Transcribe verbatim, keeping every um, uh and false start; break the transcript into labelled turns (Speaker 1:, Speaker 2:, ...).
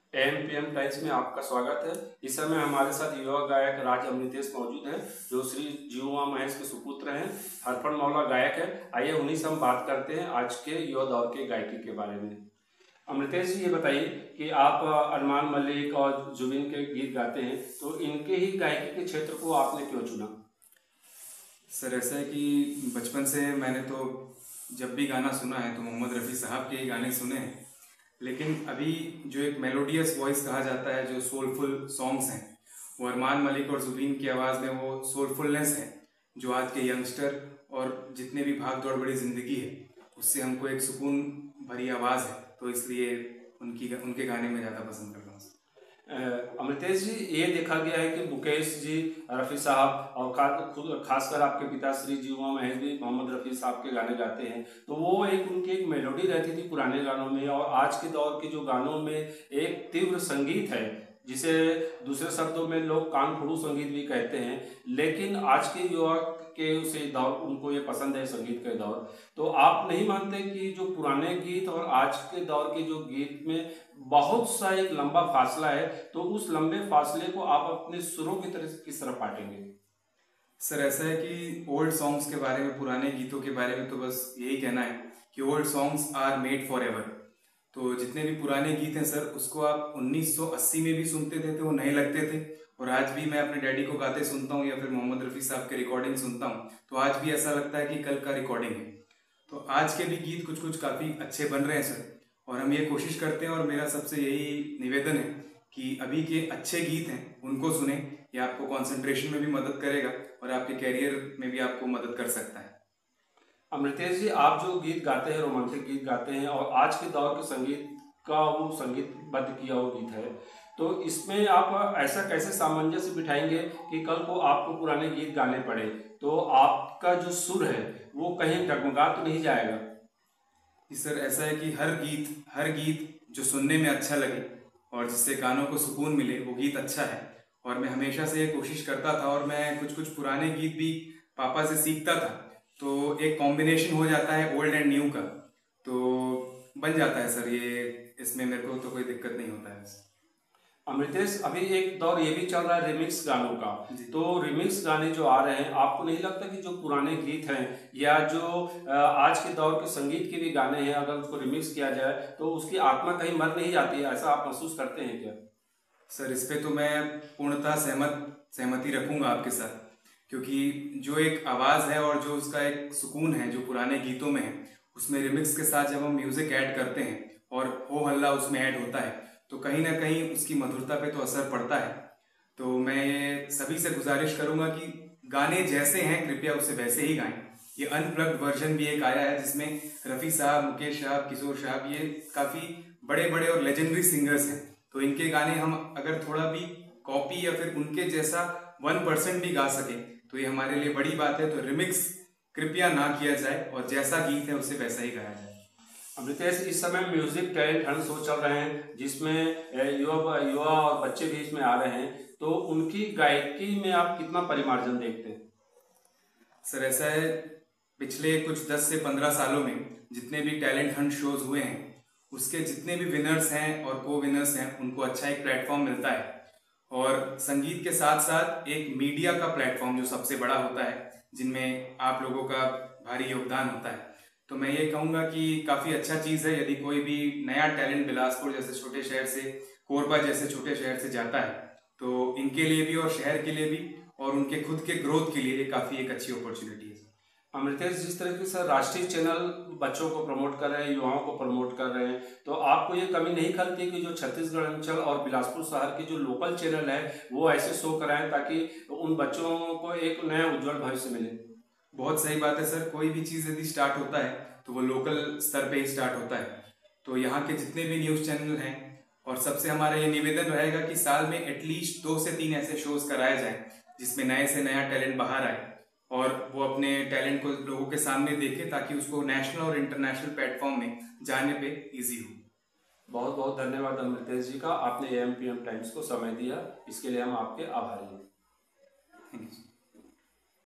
Speaker 1: M P M times में आपका स्वागत है। इस समय हमारे साथ युवा गायक राज अमृतेश मौजूद हैं, जो श्री जीवा महेश के सुपुत्र हैं। हरफन मौला गायक है। आइए उन्हीं से हम बात करते हैं आज के युवा दौर के गायकी के बारे में। अमृतेश जी, ये बताइए कि आप अरमान मलिक और जुबिन के गीत गाते हैं, तो इनके ही गायकी के क्षेत्र को आपने क्यों चुना?
Speaker 2: सर, ऐसा है कि बचपन से मैंने तो जब भी गाना सुना है तो मोहम्मद रफ़ी साहब के ही गाने सुने हैं। लेकिन अभी जो एक मेलोडियस वॉइस कहा जाता है, जो सोलफुल सॉन्ग्स हैं, वो अरमान मलिक और जुबीन की आवाज़ में वो सोलफुलनेस है जो आज के यंगस्टर और जितने भी भाग दौड़ बड़ी ज़िंदगी है उससे हमको एक सुकून भरी आवाज़ है, तो इसलिए उनकी उनके गाने में ज़्यादा पसंद करता हूँ।
Speaker 1: अमृतेश जी, ये देखा गया है कि मुकेश जी, रफ़ी साहब और खुद खासकर आपके पिता श्री जीवा महेश भी मोहम्मद रफ़ी साहब के गाने गाते हैं, तो वो एक उनकी एक मेलोडी रहती थी पुराने गानों में, और आज के दौर के जो गानों में एक तीव्र संगीत है जिसे दूसरे शब्दों में लोग कान फोड़ू संगीत भी कहते हैं। लेकिन आज के युवा के उसे दौर, उनको ये पसंद है संगीत के दौर। तो आप नहीं मानते कि जो पुराने गीत और आज के दौर के जो गीत में बहुत सा एक लंबा फासला है, तो उस लंबे फासले को आप अपने सुरों की तरह किस तरह पाटेंगे?
Speaker 2: सर, ऐसा है कि ओल्ड सॉन्ग्स के बारे में, पुराने गीतों के बारे में तो बस यही कहना है कि old songs are made forever. तो जितने भी पुराने गीत हैं सर, उसको आप उन्नीस सौ अस्सी में भी सुनते थे तो वो नए लगते थे, और आज भी मैं अपने डैडी को गाते सुनता हूँ या फिर मोहम्मद रफ़ी साहब के रिकॉर्डिंग सुनता हूँ तो आज भी ऐसा लगता है कि कल का रिकॉर्डिंग है। तो आज के भी गीत कुछ कुछ काफ़ी अच्छे बन रहे हैं सर, और हम ये कोशिश करते हैं, और मेरा सबसे यही निवेदन है कि अभी के अच्छे गीत हैं उनको सुने। ये आपको कॉन्सेंट्रेशन में भी मदद करेगा और आपके कैरियर में भी आपको मदद कर सकता है।
Speaker 1: अमृतेश जी, आप जो गीत गाते हैं, रोमांटिक गीत गाते हैं, और आज के दौर के संगीत का वो संगीतबद्ध किया हुआ गीत है, तो इसमें आप ऐसा कैसे सामंजस्य बिठाएंगे कि कल को आपको पुराने गीत गाने पड़े तो आपका जो सुर है वो कहीं डगमगा तो नहीं जाएगा?
Speaker 2: जी सर, ऐसा है कि हर गीत हर गीत जो सुनने में अच्छा लगे और जिससे कानों को सुकून मिले वो गीत अच्छा है। और मैं हमेशा से ये कोशिश करता था, और मैं कुछ कुछ पुराने गीत भी पापा से सीखता था, तो एक कॉम्बिनेशन हो जाता है ओल्ड एंड न्यू का, तो बन जाता है सर ये। इसमें मेरे को तो कोई दिक्कत नहीं होता है।
Speaker 1: अमृतेश, अभी एक दौर ये भी चल रहा है रिमिक्स गानों का, तो रिमिक्स गाने जो आ रहे हैं, आपको नहीं लगता कि जो पुराने गीत हैं या जो आज के दौर के संगीत के भी गाने हैं, अगर उसको रिमिक्स किया जाए तो उसकी आत्मा कहीं मर नहीं जाती है? ऐसा आप महसूस करते हैं क्या?
Speaker 2: सर, इस पे तो मैं पूर्णतः सहमत सहमति रखूंगा आपके साथ, क्योंकि जो एक आवाज़ है और जो उसका एक सुकून है जो पुराने गीतों में है, उसमें रिमिक्स के साथ जब हम म्यूजिक ऐड करते हैं और हो हल्ला उसमें ऐड होता है तो कहीं ना कहीं उसकी मधुरता पे तो असर पड़ता है। तो मैं ये सभी से गुजारिश करूंगा कि गाने जैसे हैं कृपया उसे वैसे ही गाएं। ये अनप्लग्ड वर्जन भी एक आया है जिसमें रफ़ी साहब, मुकेश साहब, किशोर साहब, ये काफ़ी बड़े बड़े और लेजेंडरी सिंगर्स हैं, तो इनके गाने हम अगर थोड़ा भी कॉपी या फिर उनके जैसा वन परसेंट भी गा सके तो ये हमारे लिए बड़ी बात है। तो रिमिक्स कृपया ना किया जाए और जैसा गीत है उसे वैसा ही गाया जाए।
Speaker 1: अमृतेश, इस समय म्यूजिक टैलेंट हंट शो चल रहे हैं जिसमें युवा युवा और बच्चे भी इसमें आ रहे हैं, तो उनकी गायकी में आप कितना परिमार्जन देखते हैं?
Speaker 2: सर, ऐसा है, पिछले कुछ दस से पंद्रह सालों में जितने भी टैलेंट हंट शोज हुए हैं उसके जितने भी विनर्स हैं और को विनर्स हैं उनको अच्छा एक प्लेटफॉर्म मिलता है, और संगीत के साथ साथ एक मीडिया का प्लेटफॉर्म जो सबसे बड़ा होता है, जिनमें आप लोगों का भारी योगदान होता है। तो मैं ये कहूँगा कि काफ़ी अच्छा चीज़ है यदि कोई भी नया टैलेंट बिलासपुर जैसे छोटे शहर से, कोरबा जैसे छोटे शहर से जाता है, तो इनके लिए भी और शहर के लिए भी और उनके खुद के ग्रोथ के लिए ये काफ़ी एक अच्छी अपॉर्चुनिटी है।
Speaker 1: अमृतेश, जिस तरीके से राष्ट्रीय चैनल बच्चों को प्रमोट कर रहे हैं, युवाओं को प्रमोट कर रहे हैं, तो आपको ये कमी नहीं खलती कि जो छत्तीसगढ़ अंचल और बिलासपुर शहर के जो लोकल चैनल है वो ऐसे शो कराएं ताकि उन बच्चों को एक नया उज्जवल भविष्य मिले?
Speaker 2: बहुत सही बात है सर, कोई भी चीज़ यदि स्टार्ट होता है तो वो लोकल स्तर पे ही स्टार्ट होता है। तो यहाँ के जितने भी न्यूज़ चैनल हैं, और सबसे हमारा ये निवेदन रहेगा कि साल में एटलीस्ट दो से तीन ऐसे शोज कराए जाएं जिसमें नए से नया टैलेंट बाहर आए और वो अपने टैलेंट को लोगों के सामने देखे, ताकि उसको नेशनल और इंटरनेशनल प्लेटफॉर्म में जाने पे इजी हो।
Speaker 1: बहुत बहुत धन्यवाद अमृतेश जी का, आपने A M P M times को समय दिया, इसके लिए हम आपके आभारी हैं।
Speaker 2: Thank you.